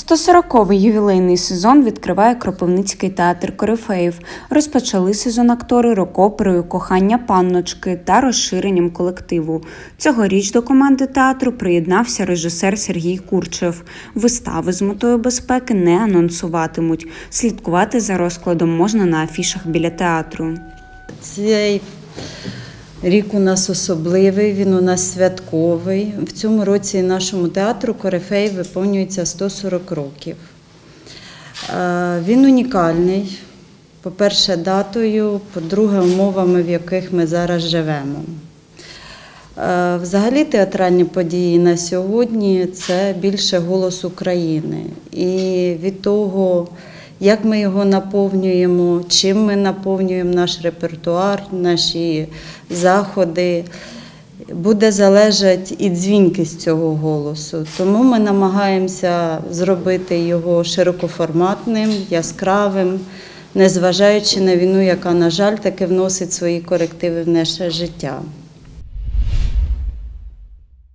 140-й ювілейний сезон відкриває Кропивницький театр корифеїв. Розпочали сезон актори рок-оперою «Кохання панночки» та розширенням колективу. Цьогоріч до команди театру приєднався режисер Сергій Курчев. Вистави з метою безпеки не анонсуватимуть. Слідкувати за розкладом можна на афішах біля театру. Цей рік у нас особливий, він у нас святковий. В цьому році нашому театру корифеїв виповнюється 140 років. Він унікальний, по-перше, датою, по-друге, умовами, в яких ми зараз живемо. Взагалі театральні події на сьогодні – це більше голос України. І від того, як ми його наповнюємо, чим ми наповнюємо наш репертуар, наші заходи, буде залежати і дзвінкість цього голосу. Тому ми намагаємося зробити його широкоформатним, яскравим, незважаючи на війну, яка, на жаль, таки вносить свої корективи в наше життя.